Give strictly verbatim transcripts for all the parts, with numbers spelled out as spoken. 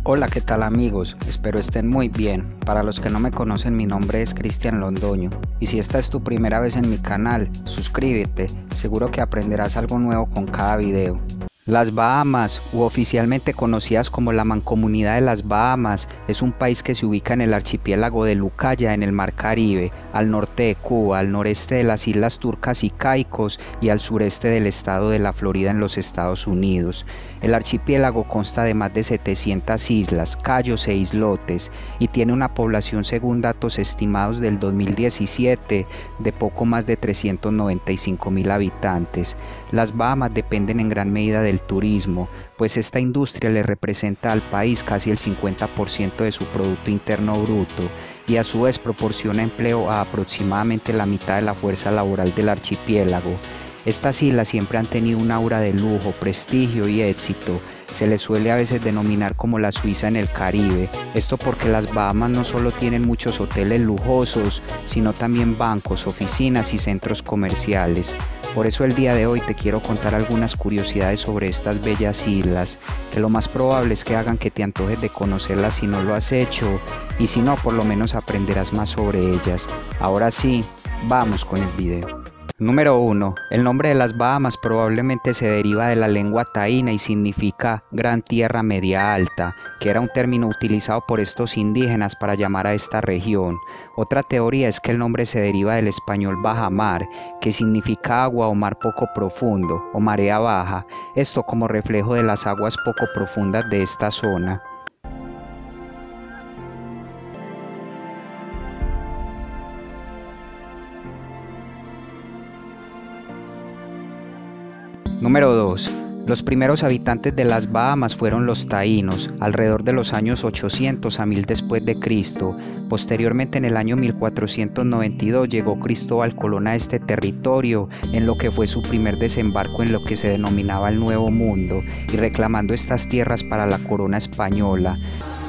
Hola, ¿qué tal amigos? Espero estén muy bien. Para los que no me conocen, mi nombre es Cristian Londoño y si esta es tu primera vez en mi canal, suscríbete, seguro que aprenderás algo nuevo con cada video. Las Bahamas, u oficialmente conocidas como la Mancomunidad de las Bahamas, es un país que se ubica en el archipiélago de Lucaya en el Mar Caribe, al norte de Cuba, al noreste de las Islas Turcas y Caicos y al sureste del estado de la Florida en los Estados Unidos. El archipiélago consta de más de setecientas islas, cayos e islotes y tiene una población, según datos estimados del dos mil diecisiete, de poco más de trescientos noventa y cinco mil habitantes. Las Bahamas dependen en gran medida del turismo, pues esta industria le representa al país casi el cincuenta por ciento de su Producto Interno Bruto y a su vez proporciona empleo a aproximadamente la mitad de la fuerza laboral del archipiélago. Estas islas siempre han tenido un aura de lujo, prestigio y éxito. Se les suele a veces denominar como la Suiza en el Caribe. Esto porque las Bahamas no solo tienen muchos hoteles lujosos, sino también bancos, oficinas y centros comerciales. Por eso el día de hoy te quiero contar algunas curiosidades sobre estas bellas islas, que lo más probable es que hagan que te antojes de conocerlas si no lo has hecho, y si no, por lo menos aprenderás más sobre ellas. Ahora sí, vamos con el video. Número uno. El nombre de las Bahamas probablemente se deriva de la lengua taína y significa Gran Tierra Media Alta, que era un término utilizado por estos indígenas para llamar a esta región. Otra teoría es que el nombre se deriva del español bajamar, que significa agua o mar poco profundo o marea baja, esto como reflejo de las aguas poco profundas de esta zona. Número dos. Los primeros habitantes de las Bahamas fueron los taínos, alrededor de los años ochocientos a mil después de Cristo. Posteriormente, en el año mil cuatrocientos noventa y dos, llegó Cristóbal Colón a este territorio, en lo que fue su primer desembarco en lo que se denominaba el Nuevo Mundo, y reclamando estas tierras para la corona española.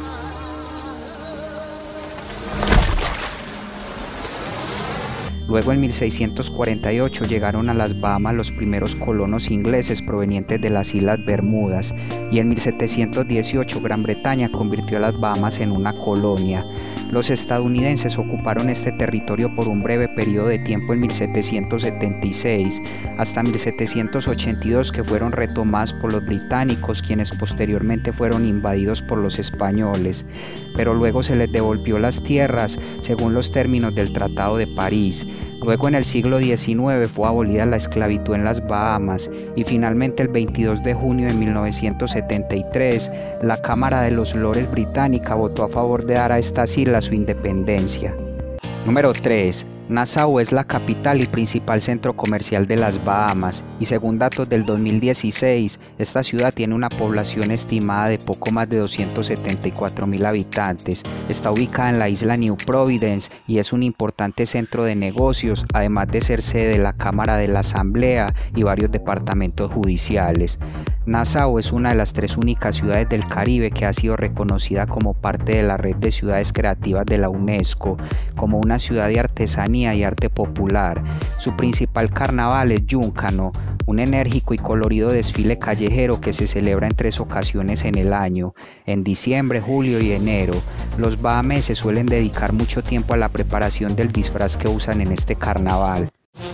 Luego en mil seiscientos cuarenta y ocho llegaron a las Bahamas los primeros colonos ingleses provenientes de las Islas Bermudas y en mil setecientos dieciocho Gran Bretaña convirtió a las Bahamas en una colonia. Los estadounidenses ocuparon este territorio por un breve periodo de tiempo en mil setecientos setenta y seis hasta mil setecientos ochenta y dos, que fueron retomadas por los británicos, quienes posteriormente fueron invadidos por los españoles, pero luego se les devolvió las tierras según los términos del Tratado de París. Luego en el siglo diecinueve fue abolida la esclavitud en las Bahamas y finalmente el veintidós de junio de mil novecientos setenta y tres la Cámara de los Lores británica votó a favor de dar a estas islas su independencia. Número tres. Nassau es la capital y principal centro comercial de las Bahamas y según datos del dos mil dieciséis, esta ciudad tiene una población estimada de poco más de doscientos setenta y cuatro mil habitantes. Está ubicada en la isla New Providence y es un importante centro de negocios, además de ser sede de la Cámara de la Asamblea y varios departamentos judiciales. Nassau es una de las tres únicas ciudades del Caribe que ha sido reconocida como parte de la red de ciudades creativas de la UNESCO, como una ciudad de artesanía y arte popular. Su principal carnaval es Yúncano, un enérgico y colorido desfile callejero que se celebra en tres ocasiones en el año, en diciembre, julio y enero. Los bahameses suelen dedicar mucho tiempo a la preparación del disfraz que usan en este carnaval.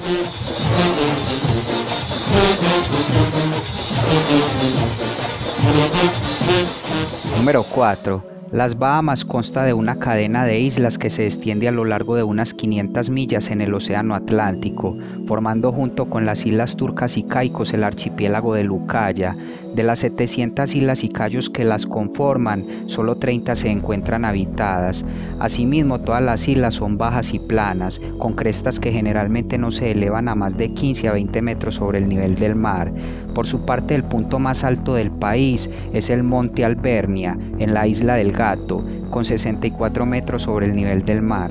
Número cuatro. Las Bahamas consta de una cadena de islas que se extiende a lo largo de unas quinientas millas en el Océano Atlántico, formando junto con las Islas Turcas y Caicos el archipiélago de Lucaya. De las setecientas islas y cayos que las conforman, solo treinta se encuentran habitadas. Asimismo, todas las islas son bajas y planas, con crestas que generalmente no se elevan a más de quince a veinte metros sobre el nivel del mar. Por su parte, el punto más alto del país es el Monte Albernia, en la isla del Gato, con sesenta y cuatro metros sobre el nivel del mar.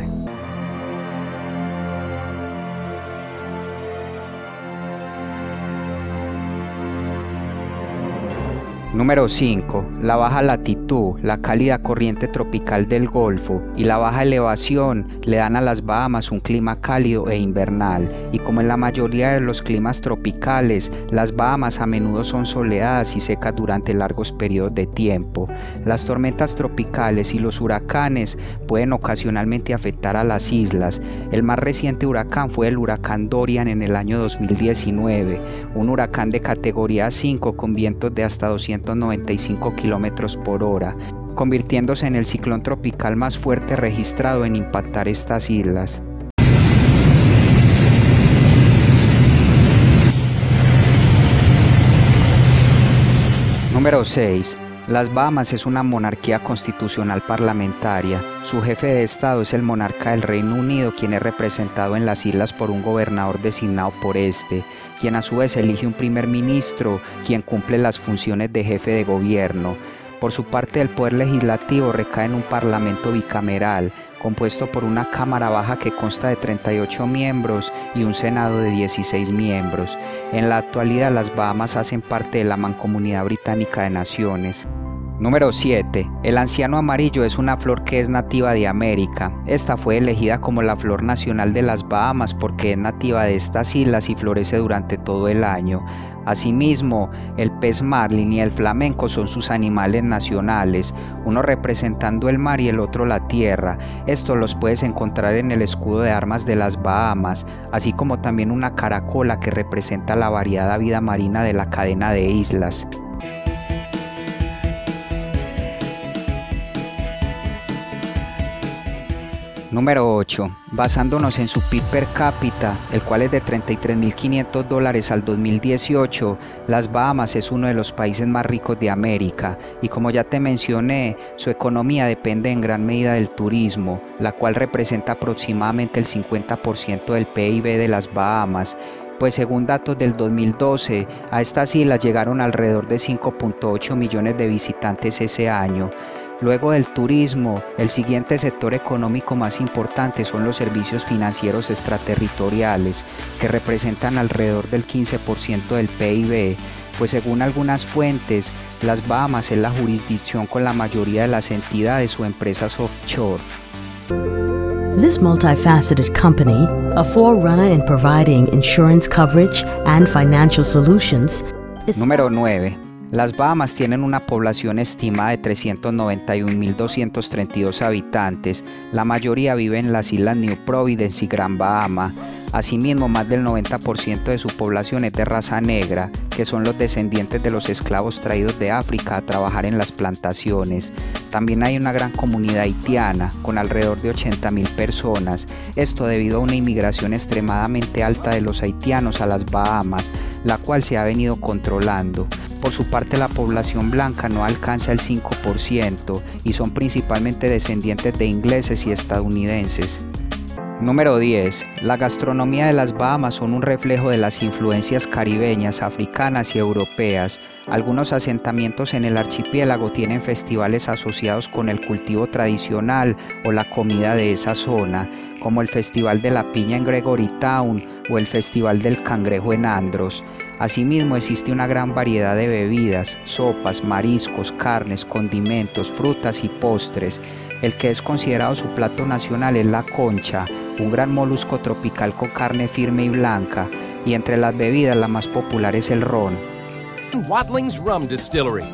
Número cinco. La baja latitud, la cálida corriente tropical del Golfo y la baja elevación le dan a las Bahamas un clima cálido e invernal, y como en la mayoría de los climas tropicales, las Bahamas a menudo son soleadas y secas durante largos periodos de tiempo. Las tormentas tropicales y los huracanes pueden ocasionalmente afectar a las islas. El más reciente huracán fue el huracán Dorian en el año dos mil diecinueve, un huracán de categoría cinco con vientos de hasta doscientos noventa y cinco kilómetros por hora, convirtiéndose en el ciclón tropical más fuerte registrado en impactar estas islas. Número seis. Las Bahamas es una monarquía constitucional parlamentaria. Su jefe de estado es el monarca del Reino Unido, quien es representado en las islas por un gobernador designado por este, quien a su vez elige un primer ministro, quien cumple las funciones de jefe de gobierno. Por su parte, el poder legislativo recae en un parlamento bicameral, compuesto por una cámara baja que consta de treinta y ocho miembros y un senado de dieciséis miembros. En la actualidad, las Bahamas hacen parte de la Mancomunidad Británica de Naciones. Número siete. El anciano amarillo es una flor que es nativa de América. Esta fue elegida como la flor nacional de las Bahamas porque es nativa de estas islas y florece durante todo el año. Asimismo, el pez marlin y el flamenco son sus animales nacionales, uno representando el mar y el otro la tierra. Estos los puedes encontrar en el escudo de armas de las Bahamas, así como también una caracola que representa la variada vida marina de la cadena de islas. Número ocho. Basándonos en su P I B per cápita, el cual es de treinta y tres mil quinientos dólares al dos mil dieciocho, las Bahamas es uno de los países más ricos de América, y como ya te mencioné, su economía depende en gran medida del turismo, la cual representa aproximadamente el cincuenta por ciento del P I B de las Bahamas, pues según datos del dos mil doce, a estas islas llegaron alrededor de cinco punto ocho millones de visitantes ese año. Luego del turismo, el siguiente sector económico más importante son los servicios financieros extraterritoriales, que representan alrededor del quince por ciento del P I B, pues según algunas fuentes, las Bahamas es la jurisdicción con la mayoría de las entidades o empresas offshore. This multifaceted company, a forerunner in providing insurance coverage and financial solutions, is... Número nueve. Las Bahamas tienen una población estimada de trescientos noventa y un mil doscientos treinta y dos habitantes, la mayoría vive en las islas New Providence y Gran Bahama. Asimismo, más del noventa por ciento de su población es de raza negra, que son los descendientes de los esclavos traídos de África a trabajar en las plantaciones. También hay una gran comunidad haitiana, con alrededor de ochenta mil personas, esto debido a una inmigración extremadamente alta de los haitianos a las Bahamas, la cual se ha venido controlando. Por su parte, la población blanca no alcanza el cinco por ciento y son principalmente descendientes de ingleses y estadounidenses. Número diez. La gastronomía de las Bahamas son un reflejo de las influencias caribeñas, africanas y europeas. Algunos asentamientos en el archipiélago tienen festivales asociados con el cultivo tradicional o la comida de esa zona, como el Festival de la Piña en Gregory Town o el Festival del Cangrejo en Andros. Asimismo, existe una gran variedad de bebidas, sopas, mariscos, carnes, condimentos, frutas y postres. El que es considerado su plato nacional es la concha, un gran molusco tropical con carne firme y blanca, y entre las bebidas la más popular es el ron. Watling's Rum Distillery.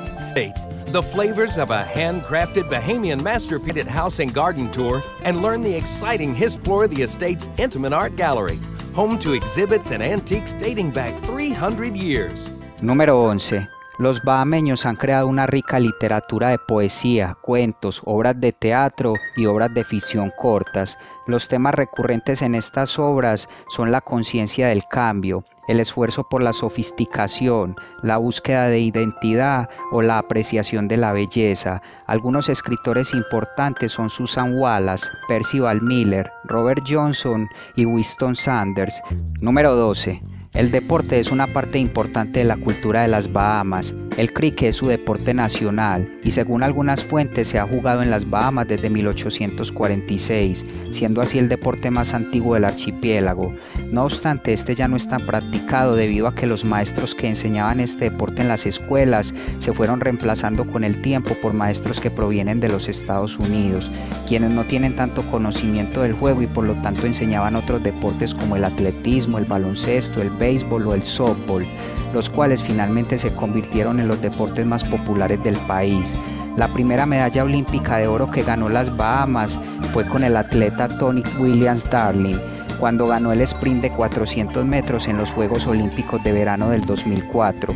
The flavors of a handcrafted Bahamian master painted house and garden tour, and learn the exciting history of the estate's intimate art gallery, home to exhibits and antiques dating back three hundred years. Número once. Los bahameños han creado una rica literatura de poesía, cuentos, obras de teatro y obras de ficción cortas. Los temas recurrentes en estas obras son la conciencia del cambio, el esfuerzo por la sofisticación, la búsqueda de identidad o la apreciación de la belleza. Algunos escritores importantes son Susan Wallace, Percival Miller, Robert Johnson y Winston Sanders. Número doce. El deporte es una parte importante de la cultura de las Bahamas. El cricket es su deporte nacional y según algunas fuentes se ha jugado en las Bahamas desde mil ochocientos cuarenta y seis, siendo así el deporte más antiguo del archipiélago. No obstante, este ya no es tan practicado debido a que los maestros que enseñaban este deporte en las escuelas se fueron reemplazando con el tiempo por maestros que provienen de los Estados Unidos, quienes no tienen tanto conocimiento del juego y por lo tanto enseñaban otros deportes como el atletismo, el baloncesto, el béisbol o el softball, los cuales finalmente se convirtieron en los deportes más populares del país. La primera medalla olímpica de oro que ganó las Bahamas fue con el atleta Tony Williams Darling, cuando ganó el sprint de cuatrocientos metros en los Juegos Olímpicos de verano del dos mil cuatro.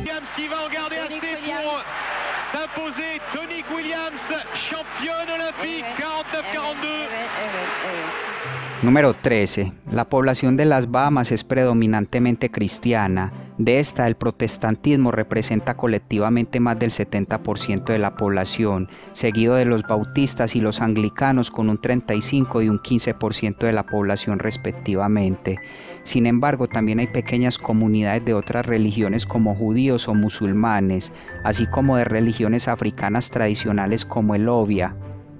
Número trece. La población de las Bahamas es predominantemente cristiana. De esta, el protestantismo representa colectivamente más del setenta por ciento de la población, seguido de los bautistas y los anglicanos con un treinta y cinco y un quince por ciento de la población respectivamente. Sin embargo, también hay pequeñas comunidades de otras religiones como judíos o musulmanes, así como de religiones africanas tradicionales como el Obia.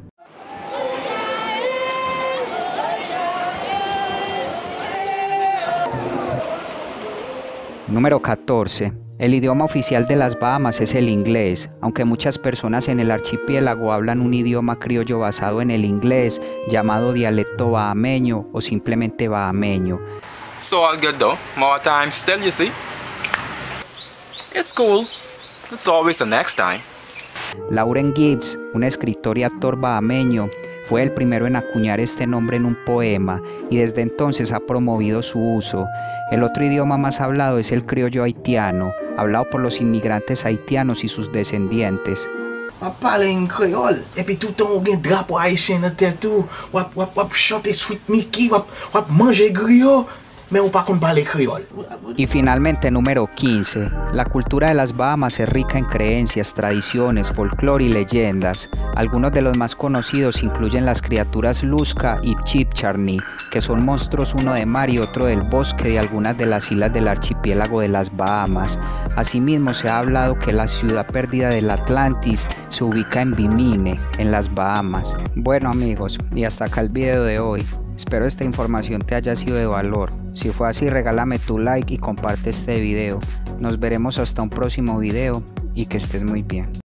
Número catorce. El idioma oficial de las Bahamas es el inglés, aunque muchas personas en el archipiélago hablan un idioma criollo basado en el inglés, llamado dialecto bahameño o simplemente bahameño. So all good though, more time still, you see. It's cool. It's always the next time. Lauren Gibbs, un escritor y actor bahameño, fue el primero en acuñar este nombre en un poema y desde entonces ha promovido su uso. El otro idioma más hablado es el criollo haitiano, hablado por los inmigrantes haitianos y sus descendientes. Wap pale en créole, et puis tout le temps on gen drapeau haïtien dans tête tout, wap wap wap chanter Sweet Mickey, wap wap manger griot, mais on pas qu'on parle créole. Y finalmente número quince. La cultura de las Bahamas es rica en creencias, tradiciones, folclore y leyendas. Algunos de los más conocidos incluyen las criaturas Lusca y Chipcharni, que son monstruos uno de mar y otro del bosque de algunas de las islas del archipiélago de las Bahamas. Asimismo se ha hablado que la ciudad perdida del Atlantis se ubica en Bimini, en las Bahamas. Bueno amigos, y hasta acá el video de hoy. Espero esta información te haya sido de valor. Si fue así, regálame tu like y comparte este video. Nos veremos hasta un próximo video y que estés muy bien.